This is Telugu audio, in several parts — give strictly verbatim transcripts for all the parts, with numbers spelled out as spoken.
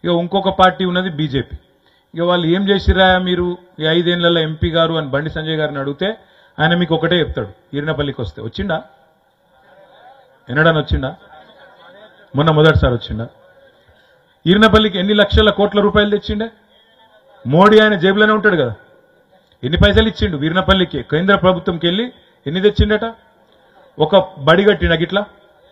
ఇక ఇంకొక పార్టీ ఉన్నది బీజేపీ. ఇక వాళ్ళు ఏం చేసిరా మీరు ఈ ఐదేళ్లలో ఎంపీ గారు అని బండి సంజయ్ గారిని అడిగితే ఆయన మీకు ఒకటే చెప్తాడు, ఈరినపల్లికి వస్తే వచ్చిండా, ఎన్నడని వచ్చిండా, మొన్న మొదటిసారి వచ్చిండా. ఈరినపల్లికి ఎన్ని లక్షల కోట్ల రూపాయలు తెచ్చిండే? మోడీ ఆయన జేబులోనే ఉంటాడు కదా. ఎన్ని పైసలు ఇచ్చిండు వీరినపల్లికి? కేంద్ర ప్రభుత్వంకి వెళ్ళి ఎన్ని తెచ్చిండట? ఒక బడి కట్టిండ, గిట్లా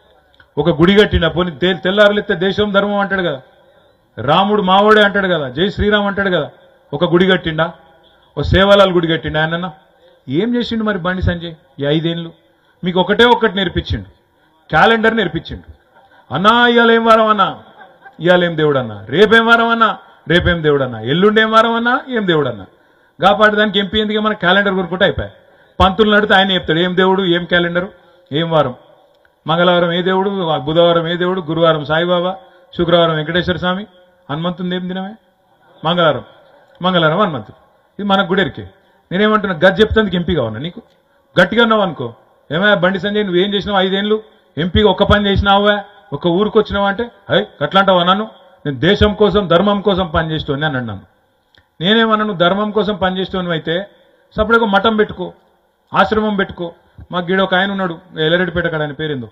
ఒక గుడి కట్టిండ. పోనీ తెల్లారులెత్తే దేశం ధర్మం అంటాడు కదా, రాముడు మావోడే అంటాడు కదా, జై శ్రీరామ్ అంటాడు కదా. ఒక గుడి కట్టిండా? ఓ సేవలాల్ గుడి కట్టిండా ఆయన? ఏం చేసిండు మరి బండి సంజయ్ ఈ ఐదేళ్లు? మీకు ఒకటే ఒక్కటి నేర్పించిండు, క్యాలెండర్ నేర్పించిండు. అన్నా ఇవాళ ఏం వారం అన్నా, ఇవాళ ఏం దేవుడు అన్నా, రేపేం వారం అన్నా, రేపేం దేవుడు అన్నా, ఎల్లుండేం వారం అన్నా, ఏం దేవుడు అన్నా. కాబట్టి దానికి ఎంపీ ఎందుకు మన క్యాలెండర్ కొనుక్కుంటే అయిపోయాయి. పంతులు నడితే ఆయన చెప్తాడు ఏం దేవుడు, ఏం క్యాలెండరు, ఏం వారం. మంగళవారం ఏ దేవుడు, బుధవారం ఏ దేవుడు, గురువారం సాయిబాబా, శుక్రవారం వెంకటేశ్వర స్వామి, హనుమంతుంది ఏం దినమే, మంగళవారం మంగళవారం హనుమంతుడు. ఇది మనకు గుడెరికే. నేనేమంటున్నా, గది చెప్తానికి ఎంపీ కావన్నా నీకు? గట్టిగా ఉన్నావు అనుకో, ఏమయ్యా బండి సంజయ్ నువ్వు ఏం చేసినావు ఐదేళ్లు? ఎంపీగా ఒక్క పని చేసినావా? ఒక ఊరికి వచ్చినావా అంటే అయ్ అట్లాంటావా? నన్ను నేను దేశం కోసం ధర్మం కోసం పనిచేస్తోని అని అన్నాను. నేనేమన్నా, నువ్వు ధర్మం కోసం పనిచేస్తోని అయితే సపరేట్గా మఠం పెట్టుకో, ఆశ్రమం పెట్టుకో. మాకు గీడ ఒక ఆయన ఉన్నాడు ఎల్లరెడ్డిపేట కాడ, ఆయన పేరేందో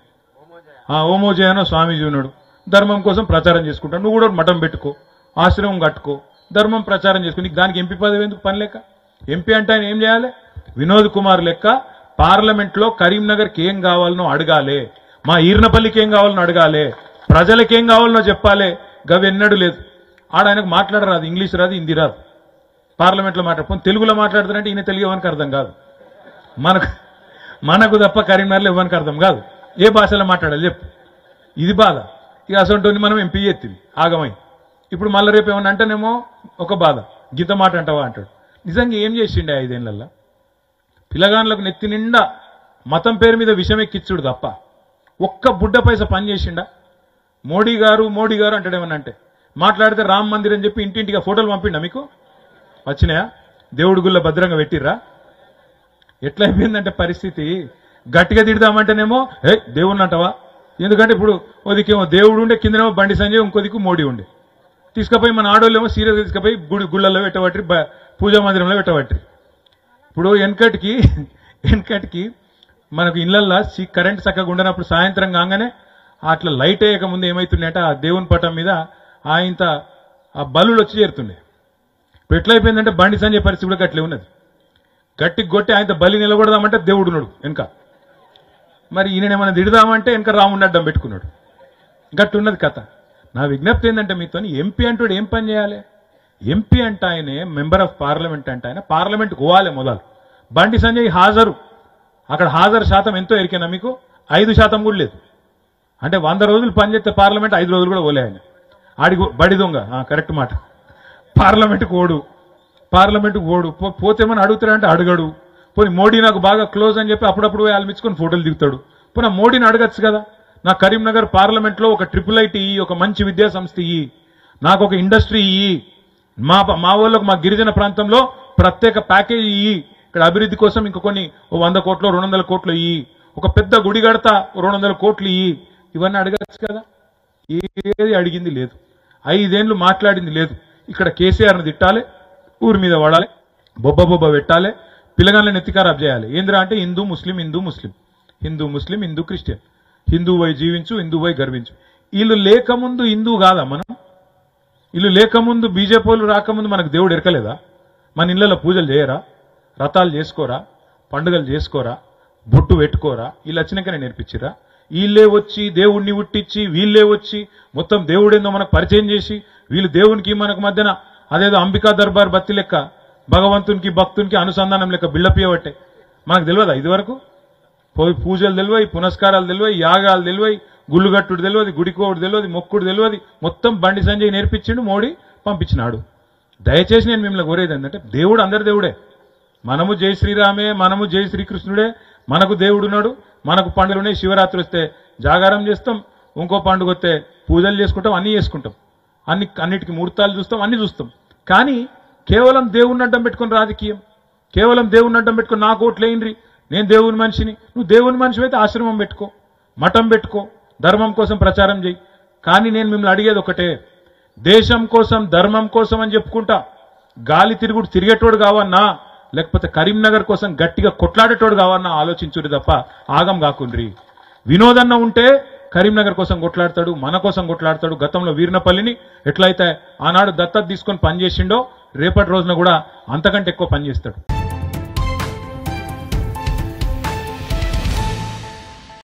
ఓమోజయనో స్వామీజీ ఉన్నాడు, ధర్మం కోసం ప్రచారం చేసుకుంటాడు. నువ్వు కూడా మఠం పెట్టుకో, ఆశ్రమం కట్టుకో, ధర్మం ప్రచారం చేసుకో. నీకు దానికి ఎంపీ పదవి ఎందుకు? పని లేక. ఎంపీ అంటే ఆయన ఏం చేయాలి? వినోద్ కుమార్ లెక్క పార్లమెంట్ లో కరీంనగర్కి ఏం కావాలనో అడగాలి, మా ఈర్నపల్లికి ఏం కావాలనో అడగాలి, ప్రజలకి ఏం కావాలనో చెప్పాలి. గవి ఎన్నడూ లేదు. ఆడ ఆయనకు మాట్లాడరాదు, ఇంగ్లీష్ రాదు, హిందీ రాదు. పార్లమెంట్ లో మాట్లాడుకుని తెలుగులో మాట్లాడుతారంటే ఈయన తెలుగు ఎవరికి అర్థం కాదు. మనకు మనకు తప్ప కరీంనగర్లో ఎవరికి అర్థం కాదు. ఏ భాషలో మాట్లాడాలి చెప్పు? ఇది బాధ. ఇక అసలు మనం ఎంపీ ఎత్తింది ఆగమై. ఇప్పుడు మళ్ళీ రేపు ఏమన్నా అంటేనేమో ఒక బాధ, గీత మాట అంటావా అంటాడు. నిజంగా ఏం చేసిండే ఐదేళ్లలో? పిల్లగాన్లకు నెత్తి నిండా మతం పేరు మీద విషం ఎక్కిచ్చుడు తప్ప ఒక్క బుడ్డ పైస పని చేసిండా? మోడీ గారు మోడీ గారు అంటాడేమన్నా అంటే మాట్లాడితే రామ్ మందిర్ అని చెప్పి ఇంటింటిగా ఫోటోలు పంపిండా మీకు? వచ్చినాయా? దేవుడి గుళ్ళ భద్రంగా పెట్టిర్రా? ఎట్లయిపోయిందంటే పరిస్థితి, గట్టిగా తిడదామంటేనేమో ఏ దేవుడిని అంటావా? ఎందుకంటే ఇప్పుడు ఓదికేమో దేవుడు ఉండే, కిందనేమో బండి సంజయ్, ఇంకో దిక్కు మోడీ ఉండే. తీసుకుపోయి మన ఆడోళ్ళేమో సీరియస్ తీసుకుపోయి గుడి గుళ్ళల్లో పెట్టబట్టి, పూజా మందిరంలో పెట్టబట్టి. ఇప్పుడు వెనకటికి వెనకటికి మనకు ఇళ్లల్లో కరెంట్ చక్కగా ఉండనప్పుడు సాయంత్రం కాగానే అట్లా లైట్ వేయక ముందు ఏమవుతుందంటే ఆ దేవుని పటం మీద ఆయంత ఆ బలులు వచ్చి చేరుతుండే. ఇప్పుడు ఎట్లయిపోయిందంటే బండి సంజయ్ పరిస్థితి కూడా గట్లే ఉన్నది. గట్టికి కొట్టి ఆయన బలి నిలబడదామంటే దేవుడు ఉన్నాడు వెనక. మరి ఈయనేమైనా తిడదామంటే వెనక రాముడిని అడ్డం పెట్టుకున్నాడు. గట్టున్నది కథ. నా విజ్ఞప్తి ఏంటంటే మీతో, ఎంపీ అంటూ ఏం పని చేయాలి? ఎంపీ అంటే ఆయనే మెంబర్ ఆఫ్ పార్లమెంట్ అంటే ఆయన పార్లమెంట్ పోవాలి మొదలు. బండి సంజయ్ హాజరు, అక్కడ హాజరు శాతం ఎంతో ఎరికేనా మీకు? ఐదు శాతం కూడా లేదు. అంటే వంద రోజులు పనిచేస్తే పార్లమెంట్ ఐదు రోజులు కూడా పోలే ఆయన. ఆడి బడి దొంగ, కరెక్ట్ మాట. పార్లమెంట్కి ఓడు, పార్లమెంట్కి ఓడు. పోతే మనం అడుగుతాడంటే అడగడు. పోనీ మోడీ నాకు బాగా క్లోజ్ అని చెప్పి అప్పుడప్పుడు వాళ్ళు మెచ్చుకొని ఫోటోలు దిగుతాడు. పోనీ మోడీని అడగచ్చు కదా, నా కరీంనగర్ పార్లమెంట్లో ఒక ట్రిపుల్ ఐటీ ఇయ్యి, ఒక మంచి విద్యా సంస్థ ఇయ్యి, నాకు ఒక ఇండస్ట్రీ ఇయ్యి, మా మా వాళ్ళకు మా గిరిజన ప్రాంతంలో ప్రత్యేక ప్యాకేజీ ఇయ్యి, ఇక్కడ అభివృద్ధి కోసం ఇంక కొన్ని వంద కోట్లు రెండు వందల కోట్లు ఇయ్యి, ఒక పెద్ద గుడి కడతా రెండు వందల కోట్లు ఇయ్యి, ఇవన్నీ అడగచ్చు కదా. ఏది అడిగింది లేదు, ఐదేళ్లు మాట్లాడింది లేదు. ఇక్కడ కేసీఆర్ని తిట్టాలి, ఊరి మీద వాడాలి, బొబ్బ బొబ్బ పెట్టాలి, పిల్లగాళ్ళని ఎత్తికారాబ్ చేయాలి. ఏంద్రా అంటే Hindu Muslim Hindu Muslim Hindu Muslim Hindu Christian, హిందువై జీవించు హిందువై గర్వించు. వీళ్ళు లేకముందు హిందూ కాదా మనం? వీళ్ళు లేకముందు బీజేపీలు రాకముందు మనకు దేవుడు ఎరకలేదా? మన ఇళ్లలో పూజలు చేయరా, రథాలు చేసుకోరా, పండుగలు చేసుకోరా, బొట్టు పెట్టుకోరా? వీళ్ళు వచ్చినాకనే నేర్పించిరా? వీళ్ళే వచ్చి దేవుణ్ణి ఉట్టించి వీళ్ళే వచ్చి మొత్తం దేవుడేందో మనకు పరిచయం చేసి వీళ్ళు దేవునికి మనకు మధ్యన అదేదో అంబికా దర్బార్ బత్తి లెక్క భగవంతునికి భక్తునికి అనుసంధానం లెక్క బిళ్ళపియబట్టే. మనకు తెలియదా ఇది వరకు? పోయి పూజలు తెలివై, పునస్కారాలు తెలివై, యాగాలు తెలివై, గుళ్ళుగట్టుడు తెలియదు, గుడికోడు తెలియదు, మొక్కుడు తెలియదు. మొత్తం బండి సంజయ్ నేర్పించిండు, మోడీ పంపించినాడు. దయచేసి నేను మిమ్మల్ని కోరేది ఏంటంటే, దేవుడు అందరి దేవుడే. మనము జై శ్రీరామే, మనము జై శ్రీకృష్ణుడే, మనకు దేవుడున్నాడు. మనకు పండుగలున్నాయి. శివరాత్రి వస్తే జాగారం చేస్తాం, ఇంకో పండుగ వస్తే పూజలు చేసుకుంటాం, అన్నీ చేసుకుంటాం, అన్ని అన్నిటికీ ముహూర్తాలు చూస్తాం, అన్ని చూస్తాం. కానీ కేవలం దేవుణ్ణి అడ్డం పెట్టుకుని రాజకీయం, కేవలం దేవుణ్ణి అడ్డం పెట్టుకుని నాకు ఓట్లేయండి, నేను దేవుని మనిషిని. నువ్వు దేవుని మనిషి అయితే ఆశ్రమం పెట్టుకో, మఠం పెట్టుకో, ధర్మం కోసం ప్రచారం చేయి. కానీ నేను మిమ్మల్ని అడిగేది ఒకటే, దేశం కోసం ధర్మం కోసం అని చెప్పుకుంటా గాలి తిరుగుడు తిరిగేటోడు కావన్నా లేకపోతే కరీంనగర్ కోసం గట్టిగా కొట్లాడేటోడు కావన్నా ఆలోచించుడు తప్ప ఆగం కాకుండ్రి. వినోదన్న ఉంటే కరీంనగర్ కోసం కొట్లాడతాడు, మన కోసం కొట్లాడతాడు. గతంలో వీర్నపల్లిని ఎట్లయితే ఆనాడు దత్తత తీసుకొని పనిచేసిండో రేపటి రోజున కూడా అంతకంటే ఎక్కువ పనిచేస్తాడు.